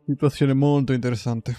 Situazione molto interessante.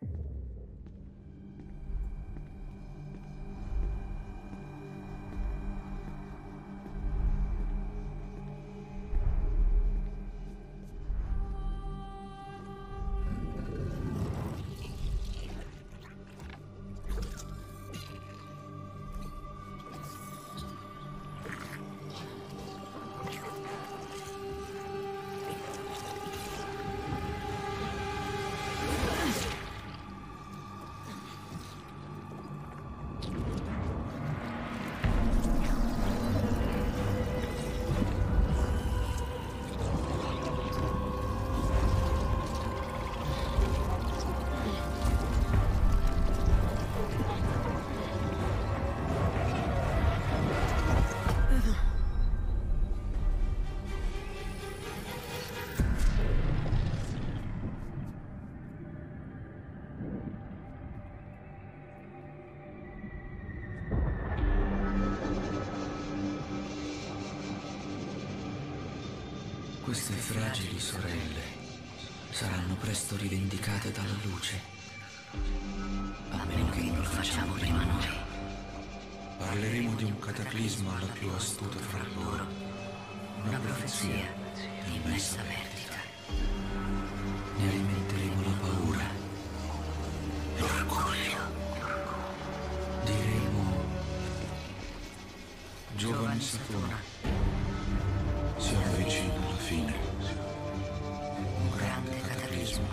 Queste fragili sorelle saranno presto rivendicate dalla luce. A meno che non lo facciamo prima noi. Parleremo di un cataclisma alla più astuta fra loro. Una profezia di immensa perdita. Ne alimenteremo la paura, l'orgoglio. Diremo: giovane Satona, si avvicina alla fine. Un grande cataclisma.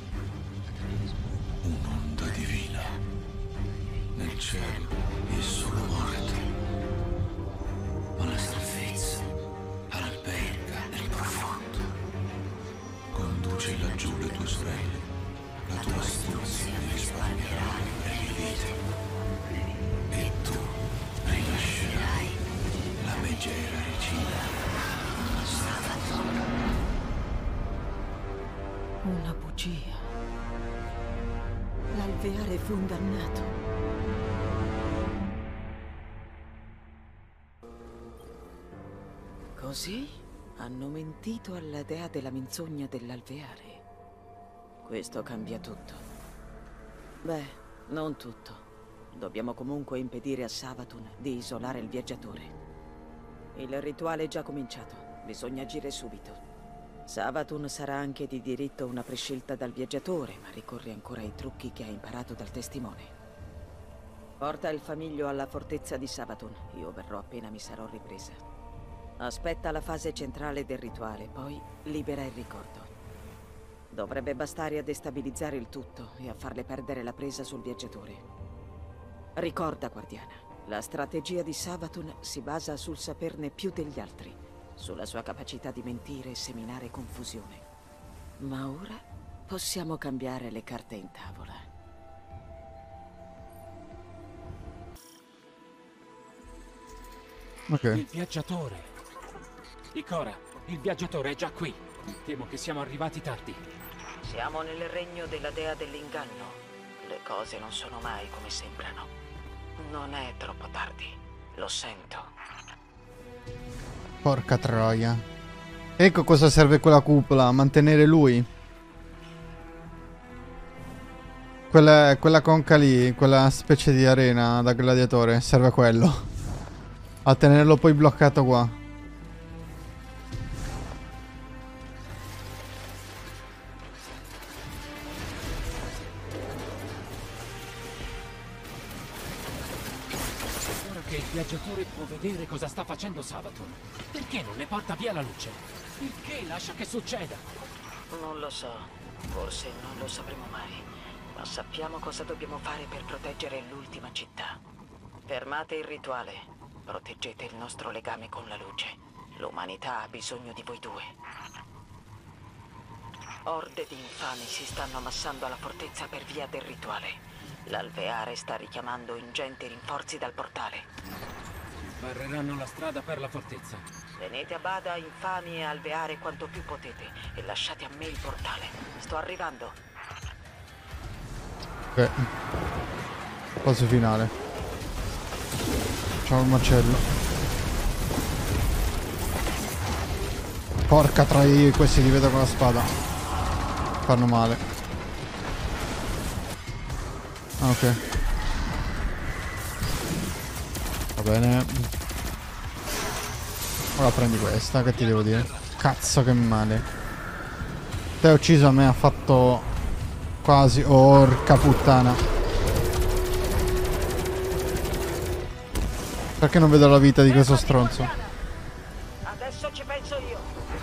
Un'onda divina. Nel cielo è solo morte. Ma la salvezza alberga nel profondo. Conduci laggiù le tue sorelle. La tua astuzia mi risparmierà le brevi vite. E tu rinascerai la megera regina. Una bugia. L'alveare fu ingannato. Così hanno mentito alla dea della menzogna dell'alveare. Questo cambia tutto. Beh, non tutto. Dobbiamo comunque impedire a Savathûn di isolare il viaggiatore. Il rituale è già cominciato. Bisogna agire subito. Savathûn sarà anche di diritto una prescelta dal viaggiatore, ma ricorre ancora ai trucchi che ha imparato dal testimone. Porta il famiglio alla fortezza di Savathûn. Io verrò appena mi sarò ripresa. Aspetta la fase centrale del rituale, poi libera il ricordo. Dovrebbe bastare a destabilizzare il tutto e a farle perdere la presa sul viaggiatore. Ricorda, guardiana, la strategia di Savathûn si basa sul saperne più degli altri, sulla sua capacità di mentire e seminare confusione. Ma ora possiamo cambiare le carte in tavola. Ok. Il viaggiatore. Ikora, il viaggiatore è già qui. Temo che siamo arrivati tardi. Siamo nel regno della dea dell'inganno. Le cose non sono mai come sembrano. Non è troppo tardi. Lo sento. Porca troia. Ecco cosa serve quella cupola, a mantenere lui. Quella conca lì, quella specie di arena da gladiatore, serve a quello. A tenerlo poi bloccato qua. Ora che il viaggiatore può vedere cosa sta facendo Savathûn, perché non ne porta via la luce? Perché lascia che succeda? Non lo so. Forse non lo sapremo mai. Ma sappiamo cosa dobbiamo fare per proteggere l'ultima città. Fermate il rituale. Proteggete il nostro legame con la luce. L'umanità ha bisogno di voi due. Orde di infami si stanno ammassando alla fortezza per via del rituale. L'alveare sta richiamando ingenti rinforzi dal portale. Barreranno la strada per la fortezza. Tenete a bada infami e alveare quanto più potete e lasciate a me il portale. Sto arrivando. Ok. Fase finale. Facciamo il macello. Porca troia, questi li vedo con la spada. Fanno male. Ok. Va bene. Ora prendi questa, che ti devo dire? Cazzo che male. Te hai ucciso, a me ha fatto quasi. Orca puttana. Perché non vedo la vita di questo stronzo? Adesso ci penso io.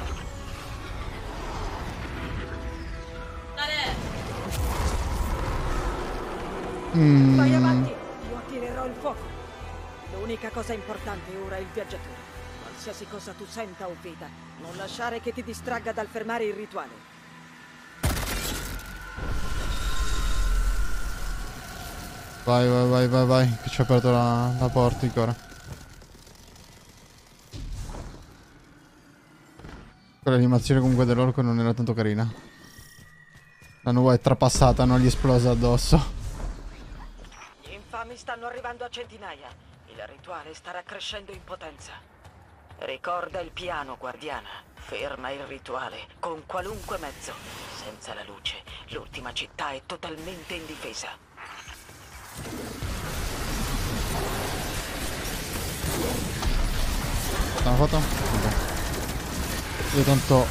Vai avanti, io attirerò il fuoco. L'unica cosa importante ora è il viaggiatore. Qualsiasi cosa tu senta o veda, non lasciare che ti distragga dal fermare il rituale. Vai, vai, vai, vai, vai. Che ci ha aperto la porta ancora. Quell'animazione comunque dell'orco non era tanto carina. La nuvola è trapassata, non gli è esplosa addosso. Gli infami stanno arrivando a centinaia. Il rituale starà crescendo in potenza. Ricorda il piano, guardiana. Ferma il rituale con qualunque mezzo. Senza la luce, l'ultima città è totalmente indifesa. L'hanno fatto? Ok. Io tanto...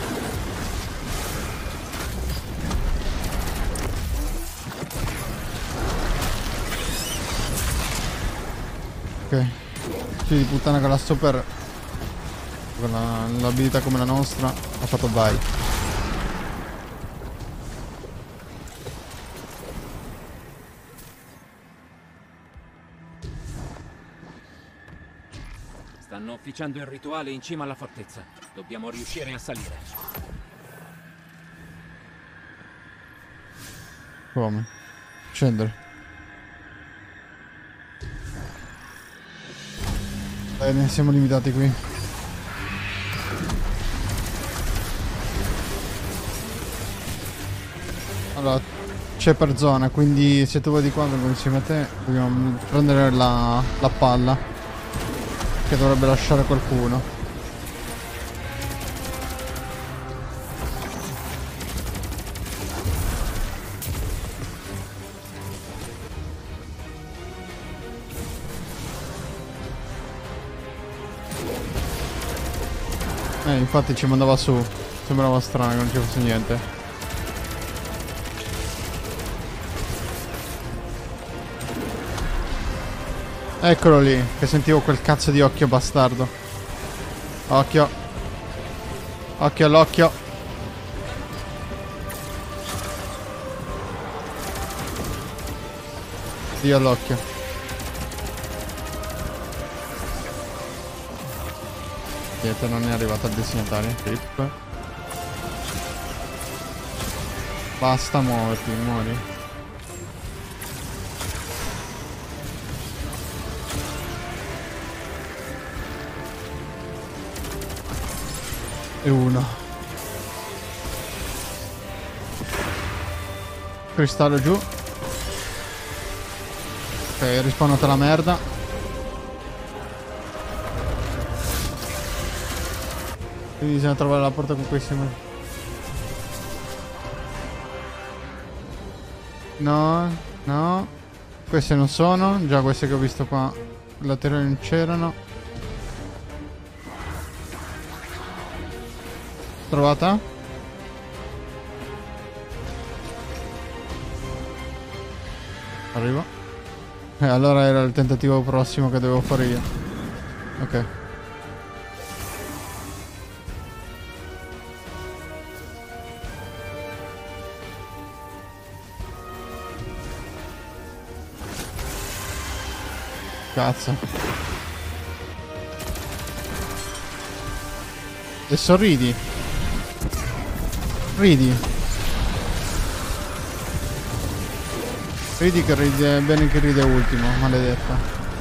Ok. Figlio di puttana con la super... con l'abilità come la nostra ha fatto vai. Stanno officiando il rituale in cima alla fortezza. Dobbiamo riuscire a salire. Come? Scendere. Bene, siamo limitati qui. Allora, c'è per zona, quindi se tu vai di qua vengo insieme a te, dobbiamo prendere la palla. Che dovrebbe lasciare qualcuno. Infatti ci mandava su. Sembrava strano che non ci fosse niente. Eccolo lì, che sentivo quel cazzo di occhio bastardo. Occhio. Occhio all'occhio. Dio all'occhio. Niente, non è arrivato al destinatario. Flip. Basta muoverti, muori. E uno. Cristallo giù. Ok, rispawnata la merda. Quindi bisogna trovare la porta con questi. No, no. Queste non sono. Già queste che ho visto qua laterali non c'erano. Trovata? Arrivo. Allora era il tentativo prossimo che dovevo fare io. Ok. Cazzo. E sorridi. Ridi. Ridi che ride bene, che ride ultimo, maledetta.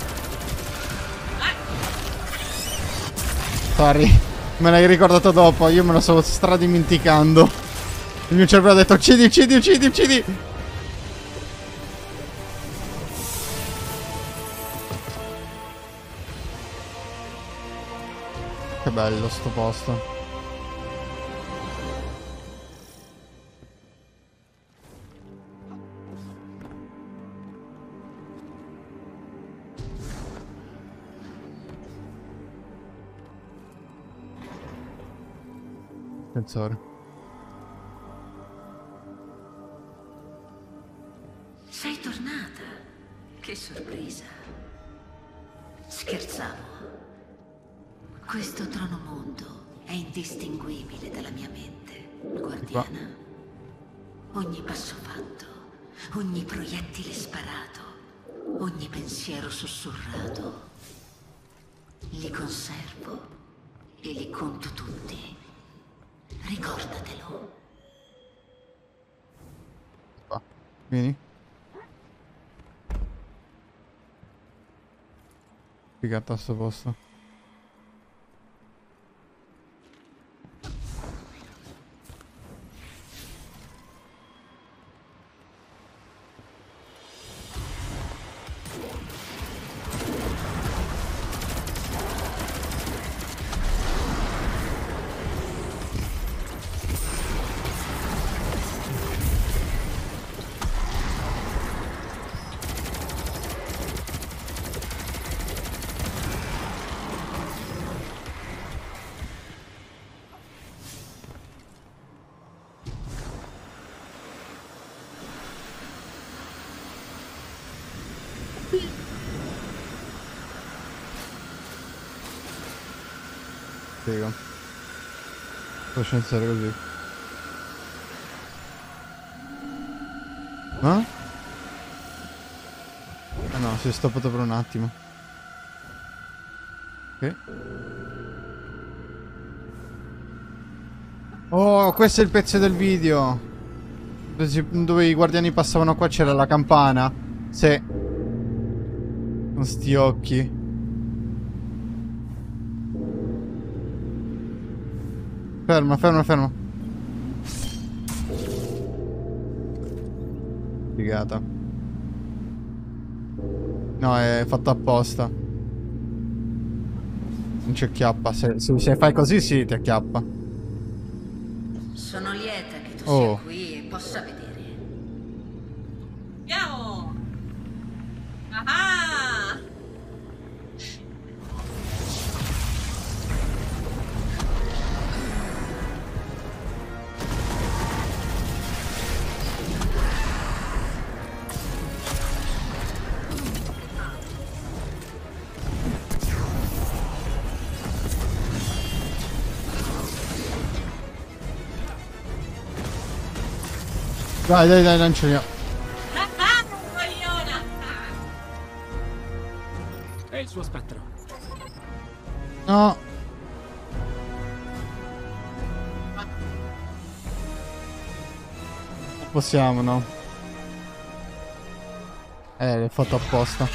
Sorry, me l'hai ricordato dopo, io me lo stavo stradimenticando. Il mio cervello ha detto uccidi, uccidi, uccidi, uccidi. Che bello sto posto. Ascensore. Sei tornata. Che sorpresa. Scherzavo. Questo tronomondo è indistinguibile dalla mia mente, guardiana. Ogni passo fatto, ogni proiettile sparato, ogni pensiero sussurrato, li conservo e li conto tutti. Ricordatelo. Qua. Vieni. Figata a sto posto. Figo. Può scendere così. Ah? Ah no, si è stoppato per un attimo. Ok. Oh, questo è il pezzo del video. Dove i guardiani passavano qua c'era la campana. Sì. Con sti occhi. Ferma, ferma, ferma. Figata. No, è fatto apposta. Non ci acchiappa. Se fai così, sì, ti acchiappa. Sono lieta che tu Oh. sia qui e possa vedere. Andiamo! Ah! Dai, dai, dai, lanciamo. Ah, cogliona! È il suo spettro. No. Possiamo, no? L'ho fatto apposta.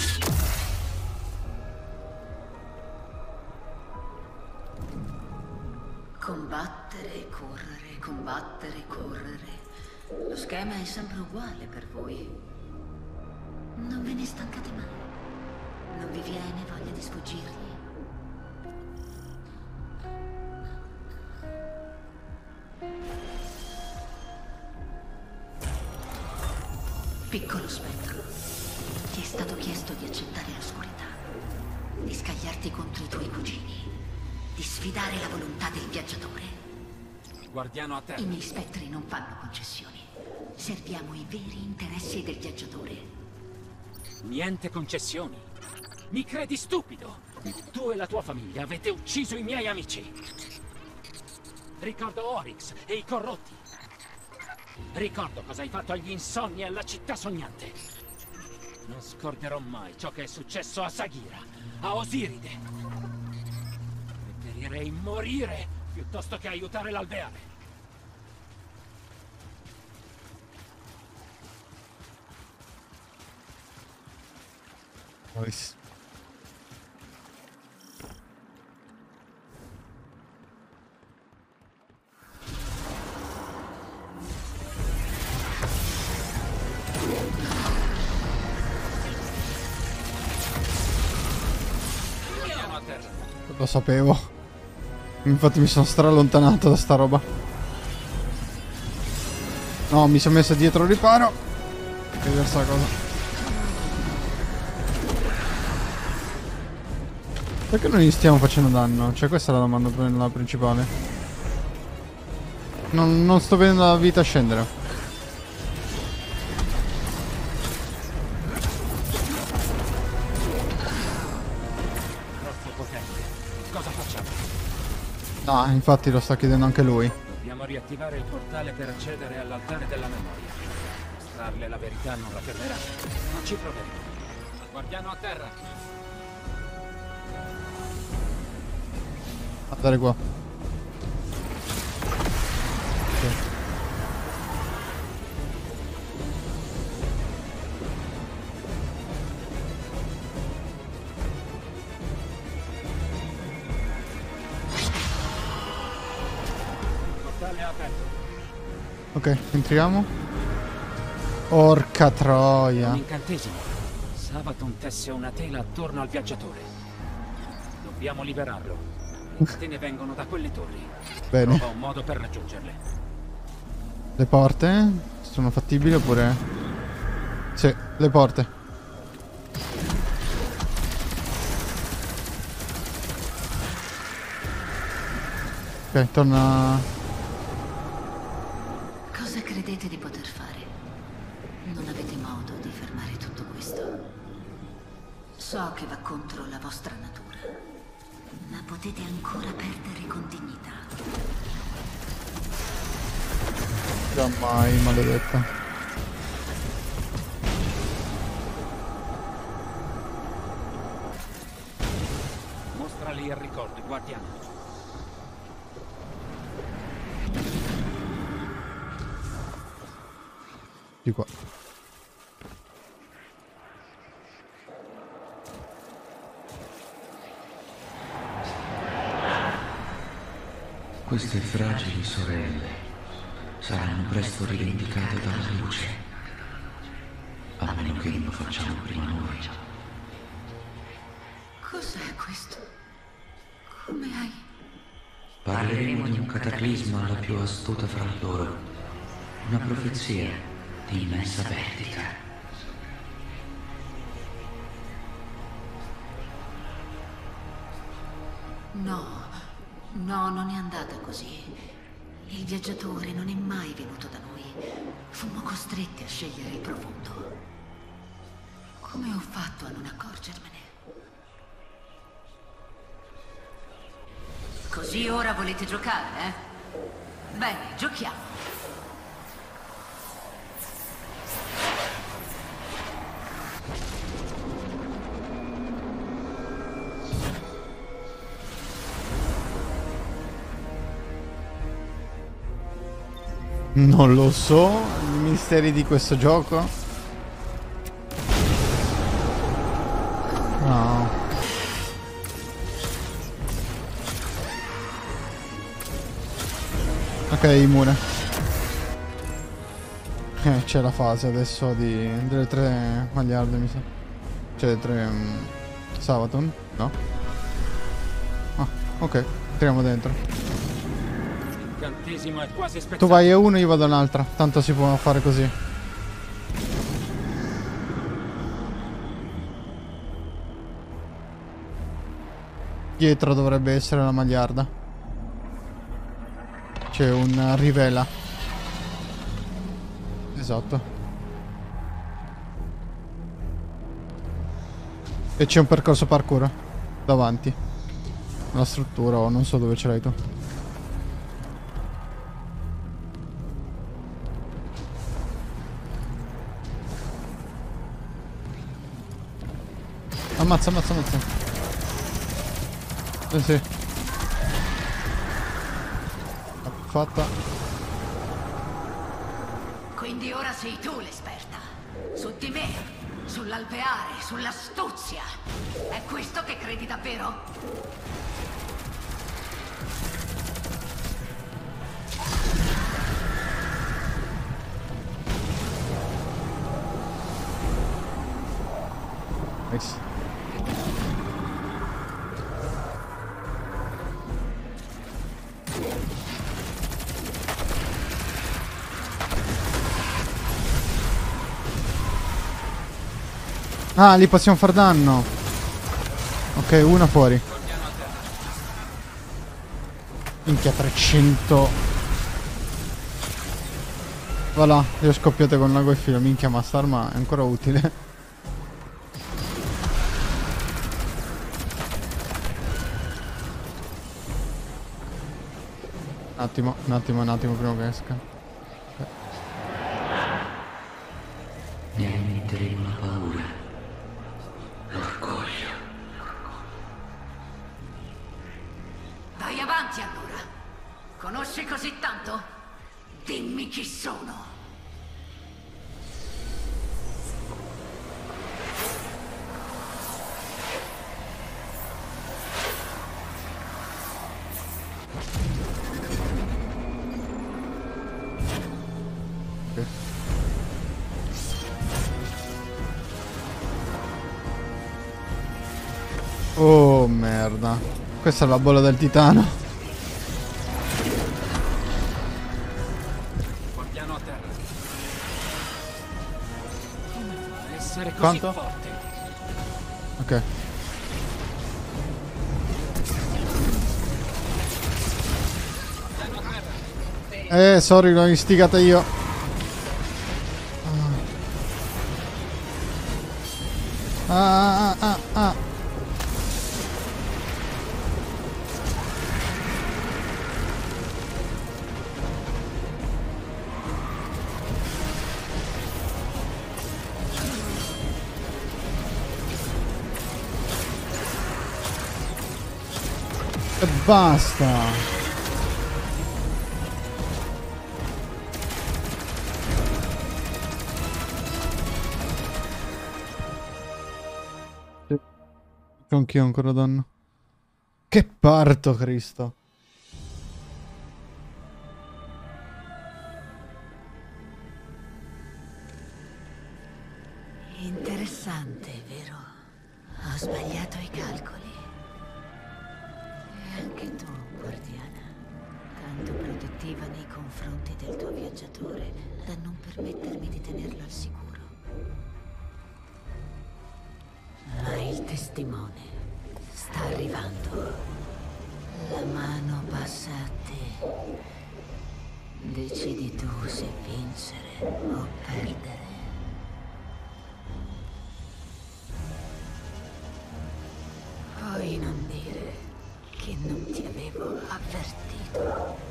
Combattere, correre. Lo schema è sempre uguale per voi. Non ve ne stancate mai? Non vi viene voglia di sfuggirgli? Piccolo spettro, ti è stato chiesto di accettare l'oscurità, di scagliarti contro i tuoi cugini, di sfidare la volontà del viaggiatore. Guardiano a I terra. miei spettri non fanno concessioni. Serviamo i veri interessi del viaggiatore. Niente concessioni. Mi credi stupido? Tu e la tua famiglia avete ucciso i miei amici. Ricordo Oryx e i corrotti. Ricordo cosa hai fatto agli insonni e alla città sognante. Non scorderò mai ciò che è successo a Sagira, a Osiride. Preferirei morire piuttosto che aiutare l'alveare. Nice. Guardiano a terra. Lo sapevo. Infatti mi sono strallontanato da sta roba. No, mi sono messo dietro il riparo. È diversa cosa. Perché non gli stiamo facendo danno? Cioè questa è la domanda principale. Non sto vedendo la vita scendere. Troppo potente. Cosa facciamo? No, infatti lo sta chiedendo anche lui. Dobbiamo riattivare il portale per accedere all'altare della memoria. Mostrarle la verità non la fermerà. Ma ci proveremo. Guardiano a terra. Andare qua. Ok. Portale aperto. Ok, entriamo. Porca Un troia. incantesimo. Sabaton tesse una tela attorno al viaggiatore. Dobbiamo liberarlo. Le catene vengono da quelle torri. Bene. Trova un modo per raggiungerle. Le porte sono fattibili oppure... Sì, le porte. Ok, torna... Cosa credete di poter fare? Non avete modo di fermare tutto questo. So che va contro la vostra natura, ma potete ancora perdere con dignità. Mai, maledetta. Mostrali il ricordo, guardiano. Di qua. Queste fragili sorelle saranno presto rivendicate dalla luce. A meno che non lo facciamo prima noi. Cos'è questo? Come hai... Parleremo di un cataclisma alla più astuta fra loro. Una profezia di immensa perdita. No, non è andata così. Il viaggiatore non è mai venuto da noi. Fummo costretti a scegliere il profondo. Come ho fatto a non accorgermene? Così ora volete giocare, eh? Bene, giochiamo. Non lo so, i misteri di questo gioco. No. Ok, immune. C'è la fase adesso delle 3 magliarde, mi sa. Cioè 3 Sabaton, no? Ah, ok, entriamo dentro. L'incantesimo è quasi spezzato. Tu vai a uno, io vado a un'altra. Tanto si può fare così. Dietro dovrebbe essere la magliarda. C'è un rivela. Esatto. E c'è un percorso parkour davanti. Una struttura o non so dove ce l'hai tu. Ammazza, ammazza, ammazza. Sì. Fatta. Quindi ora sei tu l'esperta. Su di me, sull'alveare, sull'astuzia. È questo che credi davvero? Nice. Ah, lì possiamo far danno. Ok, una fuori. Minchia, 300. Va là, io scoppiate con l'ago e filo. Minchia, ma sta arma è ancora utile. Un attimo prima che esca. Mi alimenteremo la paura, l'orgoglio. Vai avanti allora. Conosci così tanto? Dimmi chi sono. Oh merda. Questa è la bolla del titano. Guardiano a terra. Come fa a essere così Quanto? forte? Ok. Sorry, l'ho istigata io. Ah. E basta. Con chi ho ancora danno? Che parto, Cristo. Interessante, vero? Ho sbagliato i calcoli. E anche tu, guardiana, tanto produttiva nei confronti del tuo viaggiatore da non permettermi di tenerlo al sicuro. Ma il testimone sta arrivando. La mano passa a te. Decidi tu se vincere o perdere. Puoi non dire che non ti avevo avvertito.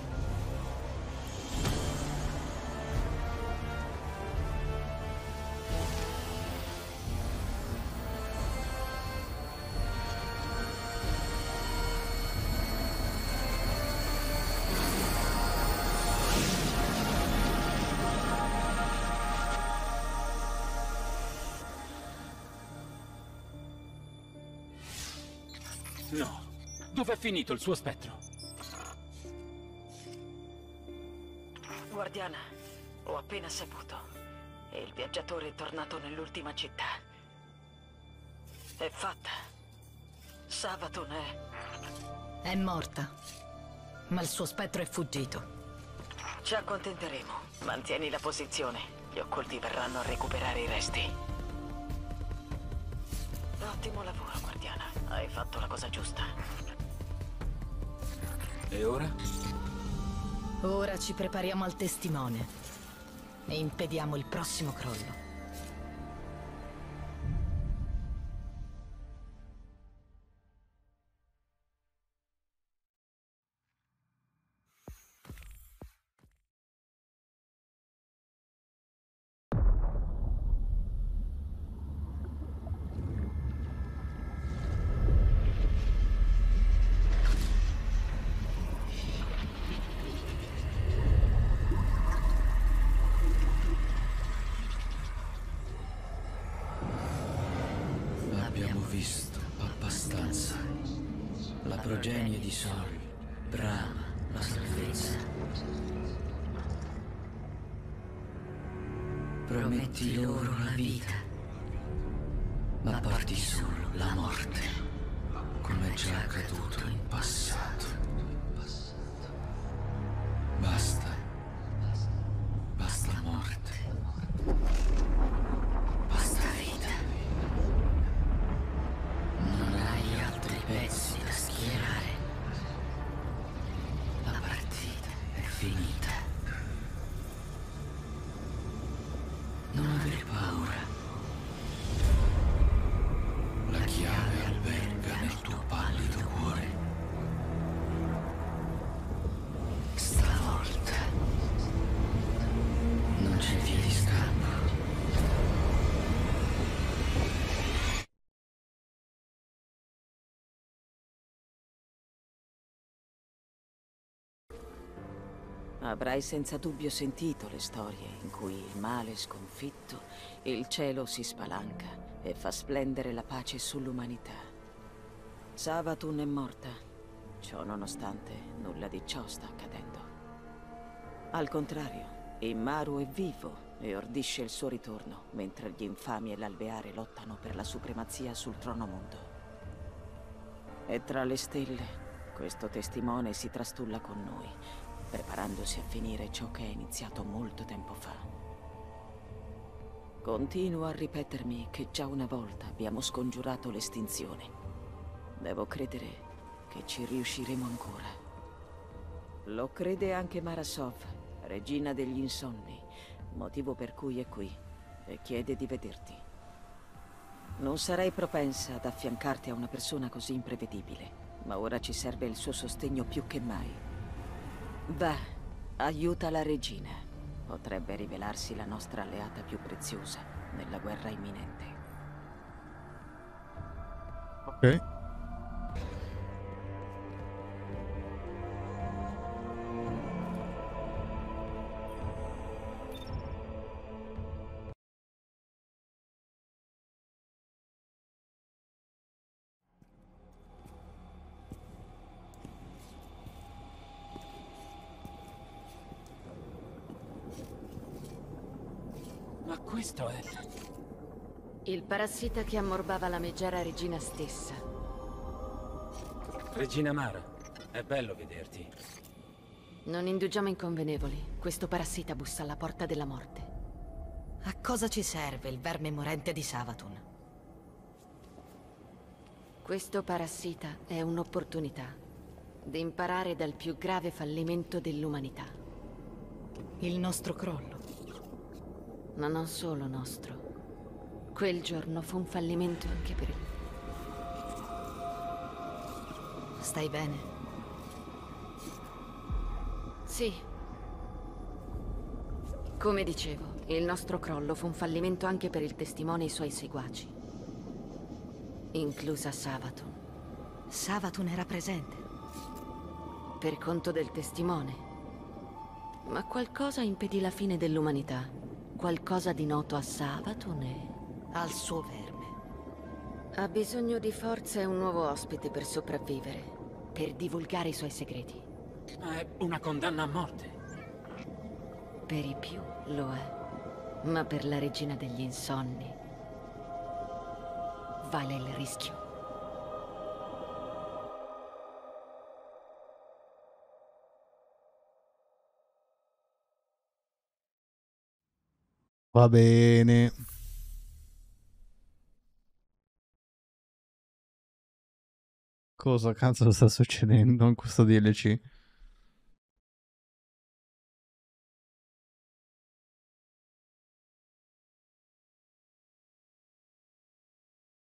No. Dov'è finito il suo spettro? Guardiana, ho appena saputo. E il viaggiatore è tornato nell'ultima città. È fatta. Sabaton È morta. Ma il suo spettro è fuggito. Ci accontenteremo. Mantieni la posizione. Gli occulti verranno a recuperare i resti. Ottimo lavoro, guardiana. Hai fatto la cosa giusta. E ora? Ora ci prepariamo al testimone. E impediamo il prossimo crollo. Abbiamo visto abbastanza. La progenie di Sol, Brahma, la salvezza. Prometti loro la vita, ma porti solo la morte, come già accaduto in passato. Basta. Basta morte. Basta vita. Non hai altri pezzi da schierare. La partita è finita. Avrai senza dubbio sentito le storie in cui il male sconfitto, il cielo si spalanca e fa splendere la pace sull'umanità. Savathûn è morta. Ciò nonostante, nulla di ciò sta accadendo. Al contrario, Immaru è vivo e ordisce il suo ritorno, mentre gli infami e l'alveare lottano per la supremazia sul trono mondo. E tra le stelle, questo testimone si trastulla con noi, preparandosi a finire ciò che è iniziato molto tempo fa. Continuo a ripetermi che già una volta abbiamo scongiurato l'estinzione. Devo credere che ci riusciremo ancora. Lo crede anche Marasov, regina degli insonni, motivo per cui è qui e chiede di vederti. Non sarei propensa ad affiancarti a una persona così imprevedibile, ma ora ci serve il suo sostegno più che mai. Va, aiuta la regina. Potrebbe rivelarsi la nostra alleata più preziosa nella guerra imminente. Ok. Ma questo è... Il parassita che ammorbava la megera regina stessa. Regina Mara, è bello vederti. Non indugiamo in convenevoli. Questo parassita bussa alla porta della morte. A cosa ci serve il verme morente di Savathûn? Questo parassita è un'opportunità di imparare dal più grave fallimento dell'umanità. Il nostro crollo. Ma non solo nostro. Quel giorno fu un fallimento anche per lui. Stai bene? Sì. Come dicevo, il nostro crollo fu un fallimento anche per il testimone e i suoi seguaci. Inclusa Savathûn. Savathûn era presente. Per conto del testimone. Ma qualcosa impedì la fine dell'umanità. Qualcosa di noto a Savathûn e Al suo verme. ha bisogno di forza e un nuovo ospite per sopravvivere, per divulgare i suoi segreti. Ma è una condanna a morte. Per i più lo è, ma per la regina degli insonni vale il rischio. Va bene. Cosa cazzo sta succedendo in questo DLC?